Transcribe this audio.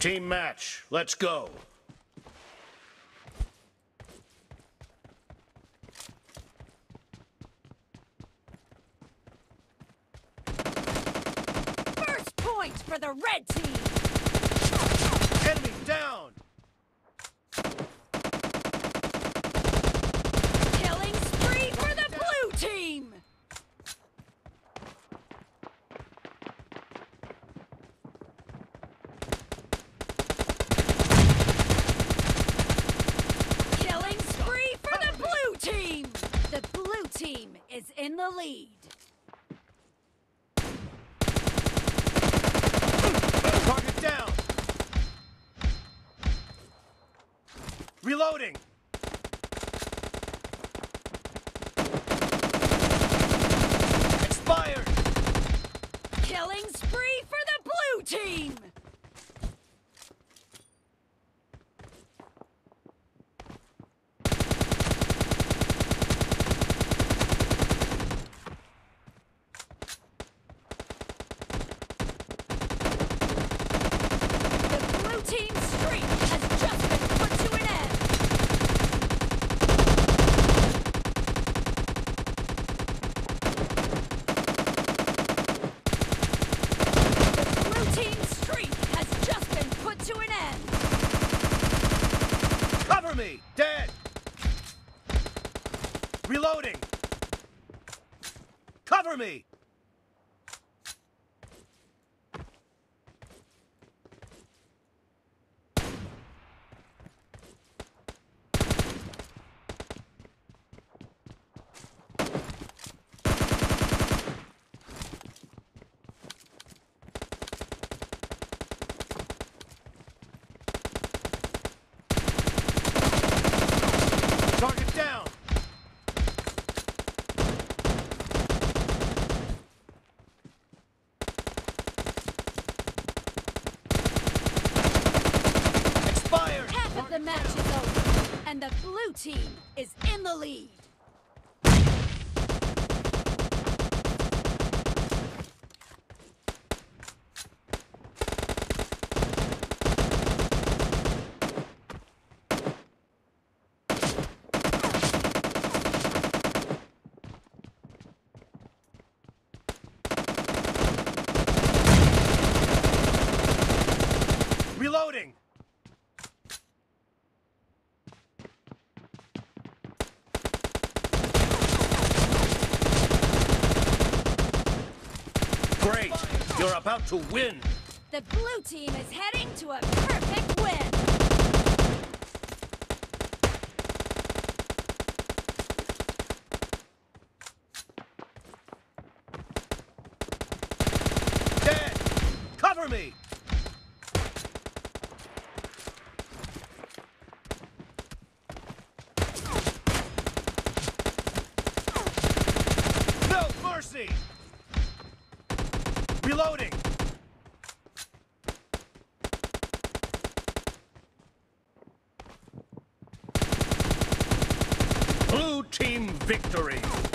Team match, let's go. First point for the red team. Enemy down. Killing spree for the blue team. Killing spree for the blue team. The blue team is in the lead. Target down. Reloading. Expired. Killing spree for the blue team. The blue team's streak has just been put to an end. The blue team's streak has just been put to an end. Cover me. Dead. Reloading. Cover me. Target down. Expired. Half of the match is over, and the blue team is in the lead. Reloading. Great. You're about to win. The blue team is heading to a perfect win. Dead. Cover me. No mercy. Reloading. Blue team victory.